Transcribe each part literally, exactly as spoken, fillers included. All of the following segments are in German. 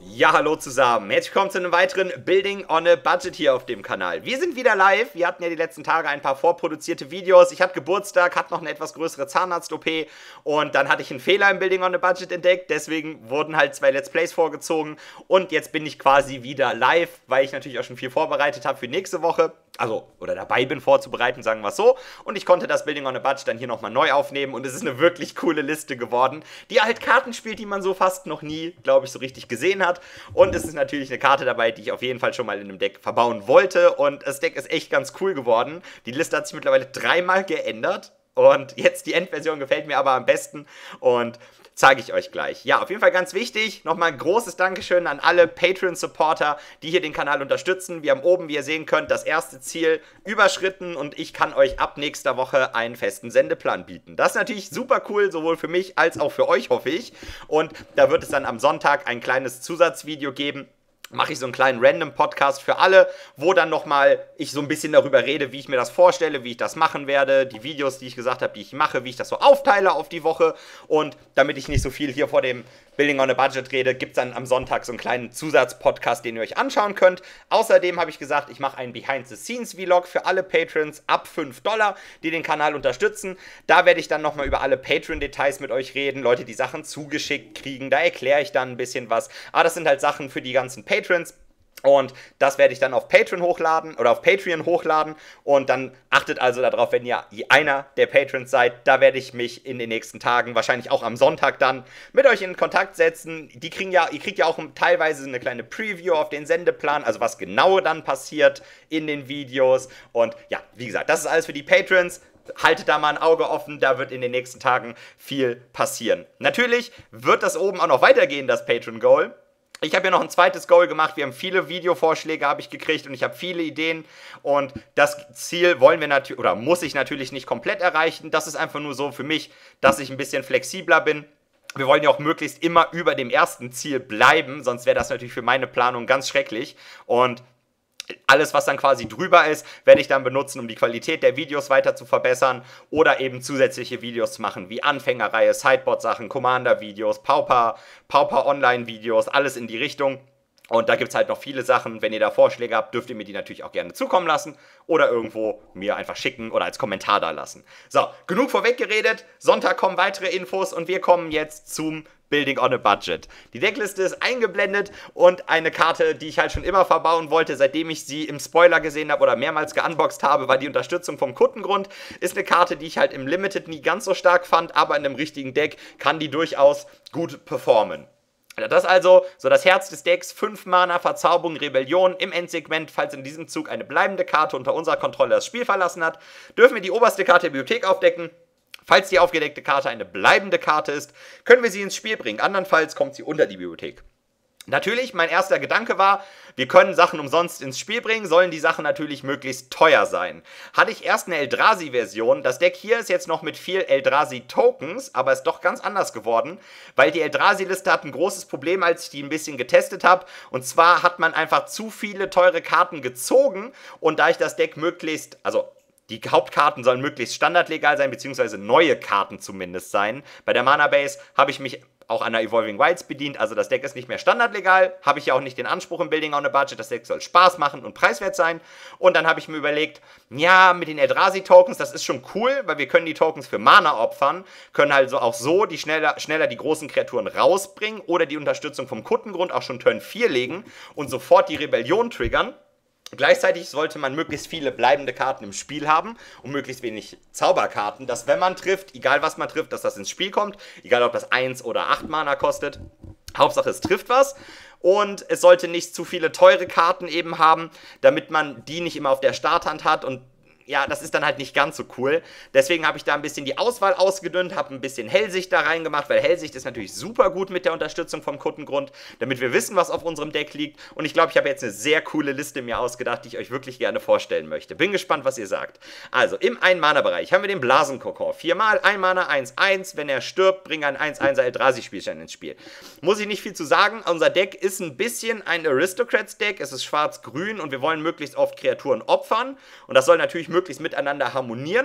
Ja, hallo zusammen. Herzlich willkommen zu einem weiteren Building on a Budget hier auf dem Kanal. Wir sind wieder live. Wir hatten ja die letzten Tage ein paar vorproduzierte Videos. Ich hatte Geburtstag, hatte noch eine etwas größere Zahnarzt-O P und dann hatte ich einen Fehler im Building on a Budget entdeckt. Deswegen wurden halt zwei Let's Plays vorgezogen und jetzt bin ich quasi wieder live, weil ich natürlich auch schon viel vorbereitet habe für nächste Woche. Also, oder dabei bin vorzubereiten, sagen wir es so. Und ich konnte das Building on a Budget dann hier nochmal neu aufnehmen und es ist eine wirklich coole Liste geworden, die halt Karten spielt, die man so fast noch nie, glaube ich, so richtig gesehen hat. Und es ist natürlich eine Karte dabei, die ich auf jeden Fall schon mal in einem Deck verbauen wollte. Und das Deck ist echt ganz cool geworden. Die Liste hat sich mittlerweile dreimal geändert. Und jetzt die Endversion gefällt mir aber am besten und zeige ich euch gleich. Ja, auf jeden Fall ganz wichtig, nochmal ein großes Dankeschön an alle Patreon-Supporter, die hier den Kanal unterstützen. Wir haben oben, wie ihr sehen könnt, das erste Ziel überschritten und ich kann euch ab nächster Woche einen festen Sendeplan bieten. Das ist natürlich super cool, sowohl für mich als auch für euch, hoffe ich. Und da wird es dann am Sonntag ein kleines Zusatzvideo geben. Mache ich so einen kleinen Random-Podcast für alle, wo dann nochmal ich so ein bisschen darüber rede, wie ich mir das vorstelle, wie ich das machen werde, die Videos, die ich gesagt habe, die ich mache, wie ich das so aufteile auf die Woche und damit ich nicht so viel hier vor dem Building on a Budget rede, gibt es dann am Sonntag so einen kleinen Zusatz-Podcast, den ihr euch anschauen könnt. Außerdem habe ich gesagt, ich mache einen Behind-the-Scenes-Vlog für alle Patrons ab fünf Dollar, die den Kanal unterstützen. Da werde ich dann nochmal über alle Patreon-Details mit euch reden, Leute, die Sachen zugeschickt kriegen, da erkläre ich dann ein bisschen was. Aber das sind halt Sachen für die ganzen Patrons. Und das werde ich dann auf Patreon hochladen oder auf Patreon hochladen und dann achtet also darauf, wenn ihr einer der Patrons seid, da werde ich mich in den nächsten Tagen, wahrscheinlich auch am Sonntag dann, mit euch in Kontakt setzen. Die kriegen ja, ihr kriegt ja auch teilweise eine kleine Preview auf den Sendeplan, also was genau dann passiert in den Videos und ja, wie gesagt, das ist alles für die Patrons. Haltet da mal ein Auge offen, da wird in den nächsten Tagen viel passieren. Natürlich wird das oben auch noch weitergehen, das Patreon-Goal. Ich habe ja noch ein zweites Goal gemacht, wir haben viele Videovorschläge habe ich gekriegt und ich habe viele Ideen und das Ziel wollen wir natürlich, oder muss ich natürlich nicht komplett erreichen, das ist einfach nur so für mich, dass ich ein bisschen flexibler bin. Wir wollen ja auch möglichst immer über dem ersten Ziel bleiben, sonst wäre das natürlich für meine Planung ganz schrecklich und alles, was dann quasi drüber ist, werde ich dann benutzen, um die Qualität der Videos weiter zu verbessern oder eben zusätzliche Videos zu machen, wie Anfängerreihe, Sideboard-Sachen, Commander-Videos, Pauper, Pauper-Online-Videos, alles in die Richtung. Und da gibt es halt noch viele Sachen. Wenn ihr da Vorschläge habt, dürft ihr mir die natürlich auch gerne zukommen lassen oder irgendwo mir einfach schicken oder als Kommentar da lassen. So, genug vorweg geredet. Sonntag kommen weitere Infos und wir kommen jetzt zum Building on a Budget. Die Deckliste ist eingeblendet und eine Karte, die ich halt schon immer verbauen wollte, seitdem ich sie im Spoiler gesehen habe oder mehrmals geunboxed habe, war die Unterstützung vom Kuttengrund. Ist eine Karte, die ich halt im Limited nie ganz so stark fand, aber in einem richtigen Deck kann die durchaus gut performen. Das ist also so das Herz des Decks, fünf Mana, Verzauberung, Rebellion. Im Endsegment, falls in diesem Zug eine bleibende Karte unter unserer Kontrolle das Spiel verlassen hat, dürfen wir die oberste Karte der Bibliothek aufdecken. Falls die aufgedeckte Karte eine bleibende Karte ist, können wir sie ins Spiel bringen. Andernfalls kommt sie unter die Bibliothek. Natürlich, mein erster Gedanke war, wir können Sachen umsonst ins Spiel bringen, sollen die Sachen natürlich möglichst teuer sein. Hatte ich erst eine Eldrazi-Version, das Deck hier ist jetzt noch mit viel Eldrazi-Tokens, aber ist doch ganz anders geworden, weil die Eldrazi-Liste hat ein großes Problem, als ich die ein bisschen getestet habe, und zwar hat man einfach zu viele teure Karten gezogen und da ich das Deck möglichst, also die Hauptkarten sollen möglichst standardlegal sein, beziehungsweise neue Karten zumindest sein. Bei der Mana Base habe ich mich auch an der Evolving Wilds bedient, also das Deck ist nicht mehr standardlegal, habe ich ja auch nicht den Anspruch im Building on a Budget, das Deck soll Spaß machen und preiswert sein. Und dann habe ich mir überlegt, ja, mit den Eldrazi-Tokens, das ist schon cool, weil wir können die Tokens für Mana opfern, können also auch so die schneller, schneller die großen Kreaturen rausbringen oder die Unterstützung vom Kuttengrund auch schon Turn vier legen und sofort die Rebellion triggern. Gleichzeitig sollte man möglichst viele bleibende Karten im Spiel haben und möglichst wenig Zauberkarten, dass wenn man trifft, egal was man trifft, dass das ins Spiel kommt, egal ob das eins oder acht Mana kostet. Hauptsache es trifft was und es sollte nicht zu viele teure Karten eben haben, damit man die nicht immer auf der Starthand hat und ja, das ist dann halt nicht ganz so cool. Deswegen habe ich da ein bisschen die Auswahl ausgedünnt, habe ein bisschen Hellsicht da reingemacht, weil Hellsicht ist natürlich super gut mit der Unterstützung vom Kuttengrund, damit wir wissen, was auf unserem Deck liegt. Und ich glaube, ich habe jetzt eine sehr coole Liste mir ausgedacht, die ich euch wirklich gerne vorstellen möchte. Bin gespannt, was ihr sagt. Also, im ein-Mana-Bereich haben wir den Blasenkokon. Viermal, ein Mana, eins eins. Wenn er stirbt, bringt ein eins eins Eldrazi-Spielstein ins Spiel. Muss ich nicht viel zu sagen. Unser Deck ist ein bisschen ein Aristocrats-Deck. Es ist schwarz-grün und wir wollen möglichst oft Kreaturen opfern. Und das soll natürlich möglichst miteinander harmonieren.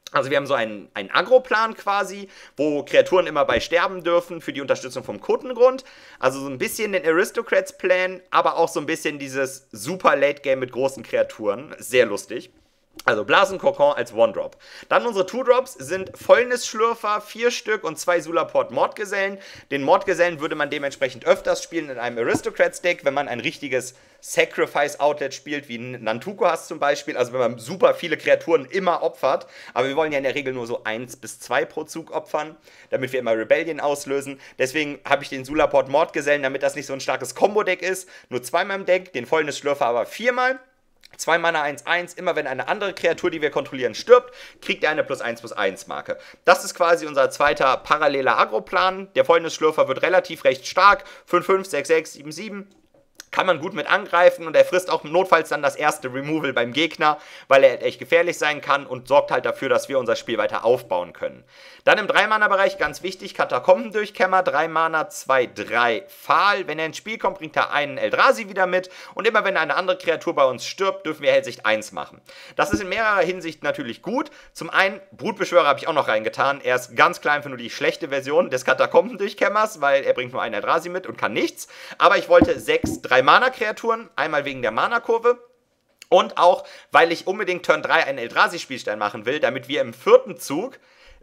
Also wir haben so einen, einen Agro-Plan quasi, wo Kreaturen immer bei sterben dürfen für die Unterstützung vom Kottengrund. Also so ein bisschen den Aristocrats-Plan, aber auch so ein bisschen dieses super Late-Game mit großen Kreaturen. Sehr lustig. Also Blasenkokon als One-Drop. Dann unsere Two-Drops sind Fäulnisschlürfer, vier Stück und zwei Sulaport-Mordgesellen. Den Mordgesellen würde man dementsprechend öfters spielen in einem Aristocrats-Deck, wenn man ein richtiges Sacrifice-Outlet spielt, wie Nantuko hast zum Beispiel. Also wenn man super viele Kreaturen immer opfert. Aber wir wollen ja in der Regel nur so eins bis zwei pro Zug opfern, damit wir immer Rebellion auslösen. Deswegen habe ich den Sulaport-Mordgesellen, damit das nicht so ein starkes Combo-Deck ist, nur zweimal im Deck, den Fäulnisschlürfer aber viermal. zwei Mana eins eins, immer wenn eine andere Kreatur, die wir kontrollieren, stirbt, kriegt er eine plus eins plus eins Marke. Das ist quasi unser zweiter paralleler Agro-Plan. Der Fäulnisschlürfer wird relativ recht stark. fünf fünf, sechs sechs, sieben sieben. Kann man gut mit angreifen und er frisst auch notfalls dann das erste Removal beim Gegner, weil er echt gefährlich sein kann und sorgt halt dafür, dass wir unser Spiel weiter aufbauen können. Dann im drei Mana Bereich, ganz wichtig, Katakombendurchkämmer, drei Mana, zwei drei Pfahl. Wenn er ins Spiel kommt, bringt er einen Eldrazi wieder mit und immer wenn eine andere Kreatur bei uns stirbt, dürfen wir Hellsicht eins machen. Das ist in mehrerer Hinsicht natürlich gut. Zum einen, Brutbeschwörer habe ich auch noch reingetan. Er ist ganz klein für nur die schlechte Version des Katakombendurchkämmers, weil er bringt nur einen Eldrazi mit und kann nichts. Aber ich wollte sechs drei Mana-Kreaturen, einmal wegen der Mana-Kurve und auch, weil ich unbedingt Turn drei einen Eldrazi-Spielstein machen will, damit wir im vierten Zug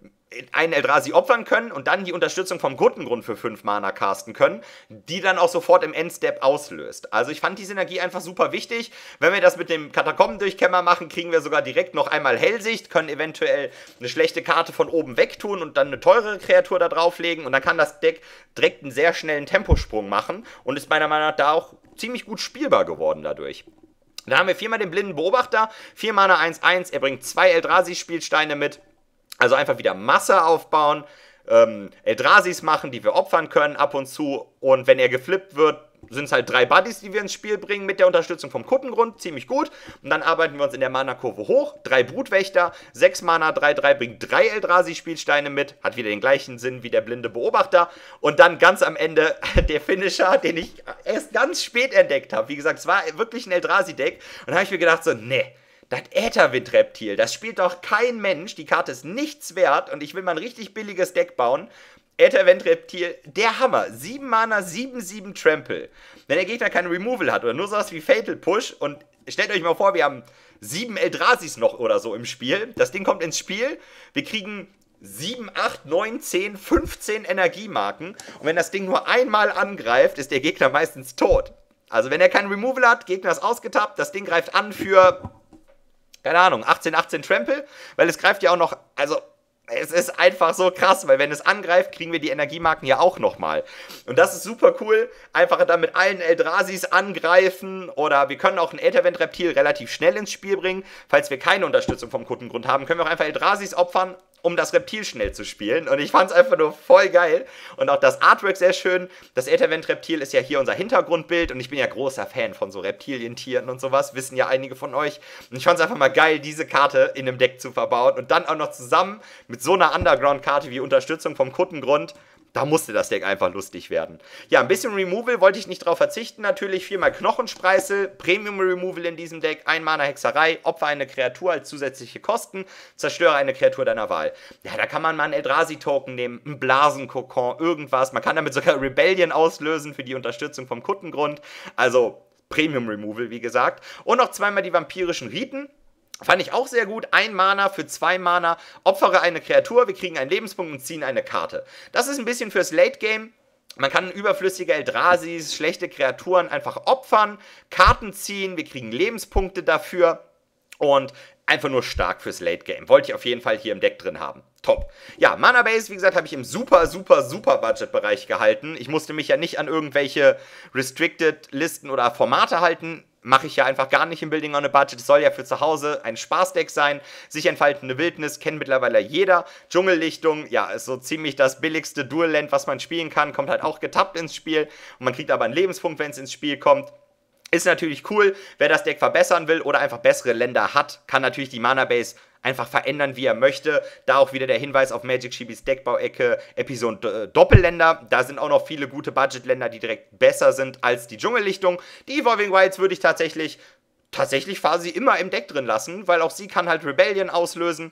einen Eldrazi opfern können und dann die Unterstützung vom Kottengrund für fünf Mana casten können, die dann auch sofort im Endstep auslöst. Also ich fand die Synergie einfach super wichtig. Wenn wir das mit dem Katakombendurchkämmer machen, kriegen wir sogar direkt noch einmal Hellsicht, können eventuell eine schlechte Karte von oben wegtun und dann eine teurere Kreatur da drauflegen und dann kann das Deck direkt einen sehr schnellen Temposprung machen und ist meiner Meinung nach da auch ziemlich gut spielbar geworden dadurch. Dann haben wir viermal den blinden Beobachter, vier Mana eins eins, er bringt zwei Eldrazi-Spielsteine mit. Also einfach wieder Masse aufbauen, ähm, Eldrasis machen, die wir opfern können ab und zu. Und wenn er geflippt wird, sind es halt drei Buddies, die wir ins Spiel bringen mit der Unterstützung vom Kuttengrund. Ziemlich gut. Und dann arbeiten wir uns in der Mana-Kurve hoch. Drei Brutwächter, sechs Mana, drei drei, bringt drei Eldrazi-Spielsteine mit. Hat wieder den gleichen Sinn wie der blinde Beobachter. Und dann ganz am Ende der Finisher, den ich erst ganz spät entdeckt habe. Wie gesagt, es war wirklich ein Eldrazi-Deck. Und da habe ich mir gedacht so, nee. Das Ätherwindreptil, das spielt doch kein Mensch. Die Karte ist nichts wert und ich will mal ein richtig billiges Deck bauen. Ätherwindreptil, der Hammer. sieben Mana, sieben sieben Trample. Wenn der Gegner kein Removal hat oder nur sowas wie Fatal Push und stellt euch mal vor, wir haben sieben Eldrasis noch oder so im Spiel. Das Ding kommt ins Spiel. Wir kriegen sieben, acht, neun, zehn, fünfzehn Energiemarken. Und wenn das Ding nur einmal angreift, ist der Gegner meistens tot. Also wenn er kein Removal hat, Gegner ist ausgetappt, das Ding greift an für... keine Ahnung, achtzehn, achtzehn Trample, weil es greift ja auch noch, also es ist einfach so krass, weil wenn es angreift, kriegen wir die Energiemarken ja auch nochmal. Und das ist super cool, einfach dann mit allen Eldrasis angreifen oder wir können auch ein Ätherwindreptil relativ schnell ins Spiel bringen. Falls wir keine Unterstützung vom Kuttengrund haben, können wir auch einfach Eldrasis opfern, um das Reptil schnell zu spielen. Und ich fand es einfach nur voll geil. Und auch das Artwork sehr schön. Das Ätherwindreptil ist ja hier unser Hintergrundbild. Und ich bin ja großer Fan von so Reptilientieren und sowas. Wissen ja einige von euch. Und ich fand es einfach mal geil, diese Karte in einem Deck zu verbauen. Und dann auch noch zusammen mit so einer Underground-Karte wie Unterstützung vom Kuttengrund. Da musste das Deck einfach lustig werden. Ja, ein bisschen Removal wollte ich nicht drauf verzichten natürlich. Viermal Knochenspreißel, Premium Removal in diesem Deck, ein Mana Hexerei, opfer eine Kreatur als zusätzliche Kosten, zerstöre eine Kreatur deiner Wahl. Ja, da kann man mal einen Eldrazi-Token nehmen, einen Blasenkokon, irgendwas. Man kann damit sogar Rebellion auslösen für die Unterstützung vom Kuttengrund. Also Premium Removal, wie gesagt. Und noch zweimal die vampirischen Riten. Fand ich auch sehr gut. Ein Mana für zwei Mana. Opfere eine Kreatur, wir kriegen einen Lebenspunkt und ziehen eine Karte. Das ist ein bisschen fürs Late Game. Man kann überflüssige Eldrasis, schlechte Kreaturen einfach opfern, Karten ziehen, wir kriegen Lebenspunkte dafür und einfach nur stark fürs Late Game. Wollte ich auf jeden Fall hier im Deck drin haben. Top. Ja, Mana Base, wie gesagt, habe ich im super, super, super Budget-Bereich gehalten. Ich musste mich ja nicht an irgendwelche Restricted-Listen oder Formate halten. Mache ich ja einfach gar nicht im Building on a Budget. Es soll ja für zu Hause ein Spaßdeck sein. Sich entfaltende Wildnis kennt mittlerweile jeder. Dschungellichtung, ja, ist so ziemlich das billigste Dual-Land, was man spielen kann. Kommt halt auch getappt ins Spiel. Und man kriegt aber einen Lebenspunkt, wenn es ins Spiel kommt. Ist natürlich cool. Wer das Deck verbessern will oder einfach bessere Länder hat, kann natürlich die Mana-Base einfach verändern, wie er möchte. Da auch wieder der Hinweis auf Magic Shibis Deckbauecke, Episode äh, Doppelländer. Da sind auch noch viele gute Budgetländer, die direkt besser sind als die Dschungellichtung. Die Evolving Wilds würde ich tatsächlich, tatsächlich quasi immer im Deck drin lassen, weil auch sie kann halt Rebellion auslösen.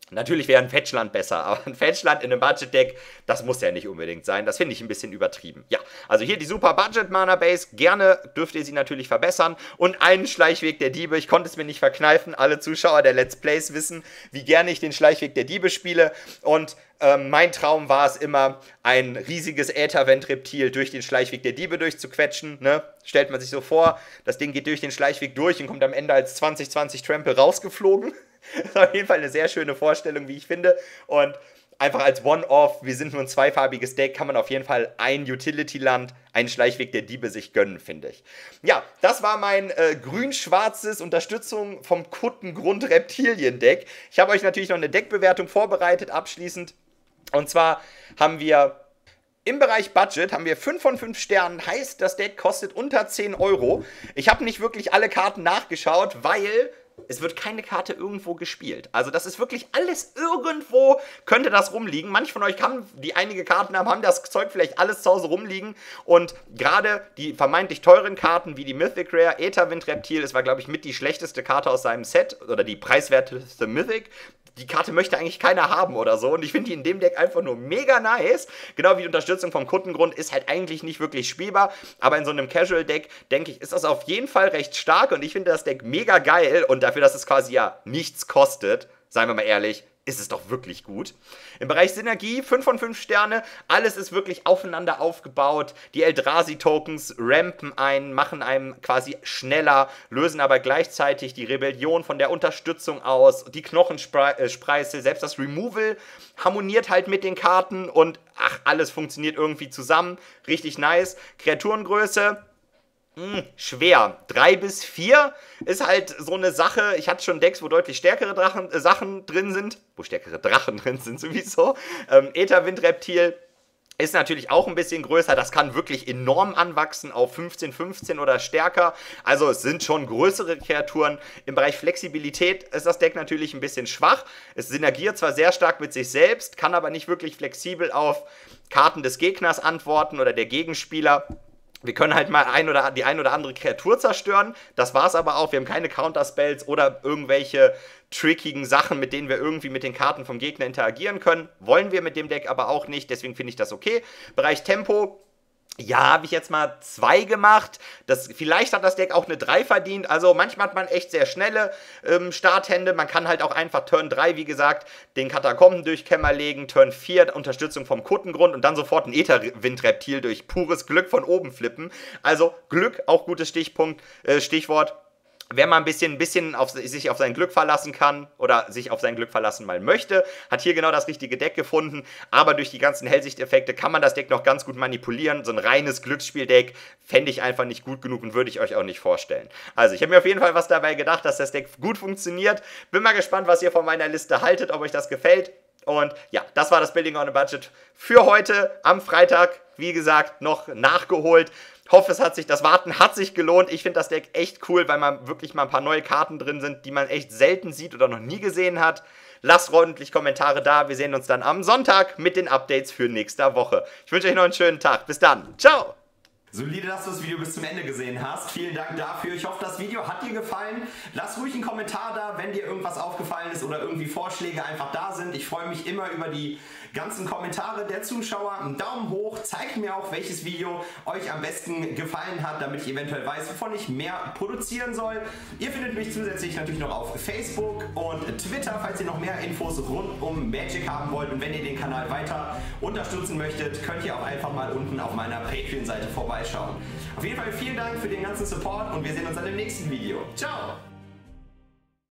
Natürlich wäre ein Fetchland besser, aber ein Fetchland in einem Budget-Deck, das muss ja nicht unbedingt sein. Das finde ich ein bisschen übertrieben. Ja, also hier die super Budget-Mana-Base. Gerne dürft ihr sie natürlich verbessern. Und einen Schleichweg der Diebe. Ich konnte es mir nicht verkneifen. Alle Zuschauer der Let's Plays wissen, wie gerne ich den Schleichweg der Diebe spiele. Und ähm, mein Traum war es immer, ein riesiges Äthervent-Reptil durch den Schleichweg der Diebe durchzuquetschen. Ne? Stellt man sich so vor, das Ding geht durch den Schleichweg durch und kommt am Ende als zwanzig zwanzig Trample rausgeflogen. Das ist auf jeden Fall eine sehr schöne Vorstellung, wie ich finde. Und einfach als One-Off, wir sind nur ein zweifarbiges Deck, kann man auf jeden Fall ein Utility-Land, einen Schleichweg der Diebe sich gönnen, finde ich. Ja, das war mein äh, grün-schwarzes Unterstützung vom Kuttengrund-Reptilien-Deck. Ich habe euch natürlich noch eine Deckbewertung vorbereitet, abschließend. Und zwar haben wir im Bereich Budget haben wir fünf von fünf Sternen, heißt, das Deck kostet unter zehn Euro. Ich habe nicht wirklich alle Karten nachgeschaut, weil es wird keine Karte irgendwo gespielt. Also das ist wirklich alles irgendwo, könnte das rumliegen. Manche von euch haben, die einige Karten haben, haben das Zeug vielleicht alles zu Hause rumliegen. Und gerade die vermeintlich teuren Karten wie die Mythic Rare, Ätherwind Reptil, das war glaube ich mit die schlechteste Karte aus seinem Set oder die preiswerteste Mythic. Die Karte möchte eigentlich keiner haben oder so. Und ich finde die in dem Deck einfach nur mega nice. Genau wie die Unterstützung vom Kuttengrund ist halt eigentlich nicht wirklich spielbar. Aber in so einem Casual-Deck, denke ich, ist das auf jeden Fall recht stark. Und ich finde das Deck mega geil. Und dafür, dass es quasi ja nichts kostet, seien wir mal ehrlich, ist es doch wirklich gut. Im Bereich Synergie, fünf von fünf Sterne. Alles ist wirklich aufeinander aufgebaut. Die Eldrazi-Tokens rampen einen, machen einem quasi schneller, lösen aber gleichzeitig die Rebellion von der Unterstützung aus. Die Knochenspreißel, selbst das Removal harmoniert halt mit den Karten und ach, alles funktioniert irgendwie zusammen. Richtig nice. Kreaturengröße. Hm, schwer. drei bis vier ist halt so eine Sache. Ich hatte schon Decks, wo deutlich stärkere Drachen, äh, Sachen drin sind. Wo stärkere Drachen drin sind sowieso. Ähm, Ätherwind-Reptil ist natürlich auch ein bisschen größer. Das kann wirklich enorm anwachsen auf fünfzehn fünfzehn oder stärker. Also es sind schon größere Kreaturen. Im Bereich Flexibilität ist das Deck natürlich ein bisschen schwach. Es synergiert zwar sehr stark mit sich selbst, kann aber nicht wirklich flexibel auf Karten des Gegners antworten oder der Gegenspieler. Wir können halt mal ein oder die ein oder andere Kreatur zerstören. Das war's aber auch. Wir haben keine Counterspells oder irgendwelche trickigen Sachen, mit denen wir irgendwie mit den Karten vom Gegner interagieren können. Wollen wir mit dem Deck aber auch nicht. Deswegen finde ich das okay. Bereich Tempo. Ja, habe ich jetzt mal zwei gemacht. Das, vielleicht hat das Deck auch eine drei verdient. Also manchmal hat man echt sehr schnelle ähm, Starthände. Man kann halt auch einfach Turn drei, wie gesagt, den Katakomben-Durchkämmer legen. Turn vier Unterstützung vom Kuttengrund und dann sofort ein Ätherwind-Reptil durch pures Glück von oben flippen. Also Glück, auch gutes Stichpunkt, äh, Stichwort. Wer mal ein bisschen, ein bisschen auf, sich auf sein Glück verlassen kann oder sich auf sein Glück verlassen mal möchte, hat hier genau das richtige Deck gefunden. Aber durch die ganzen Hellsichteffekte kann man das Deck noch ganz gut manipulieren. So ein reines Glücksspieldeck fände ich einfach nicht gut genug und würde ich euch auch nicht vorstellen. Also ich habe mir auf jeden Fall was dabei gedacht, dass das Deck gut funktioniert. Bin mal gespannt, was ihr von meiner Liste haltet, ob euch das gefällt. Und ja, das war das Building on a Budget für heute am Freitag. Wie gesagt, noch nachgeholt. Hoffe, es hat sich, das Warten hat sich gelohnt. Ich finde das Deck echt cool, weil man wirklich mal ein paar neue Karten drin sind, die man echt selten sieht oder noch nie gesehen hat. Lasst ordentlich Kommentare da. Wir sehen uns dann am Sonntag mit den Updates für nächste Woche. Ich wünsche euch noch einen schönen Tag. Bis dann. Ciao. Solide, dass du das Video bis zum Ende gesehen hast. Vielen Dank dafür. Ich hoffe, das Video hat dir gefallen. Lass ruhig einen Kommentar da, wenn dir irgendwas aufgefallen ist oder irgendwie Vorschläge einfach da sind. Ich freue mich immer über die ganzen Kommentare der Zuschauer. Einen Daumen hoch. Zeigt mir auch, welches Video euch am besten gefallen hat, damit ich eventuell weiß, wovon ich mehr produzieren soll. Ihr findet mich zusätzlich natürlich noch auf Facebook und Twitter, falls ihr noch mehr Infos rund um Magic haben wollt. Und wenn ihr den Kanal weiter unterstützen möchtet, könnt ihr auch einfach mal unten auf meiner Patreon-Seite vorbeischauen. Auf jeden Fall vielen Dank für den ganzen Support und wir sehen uns dann im nächsten Video. Ciao!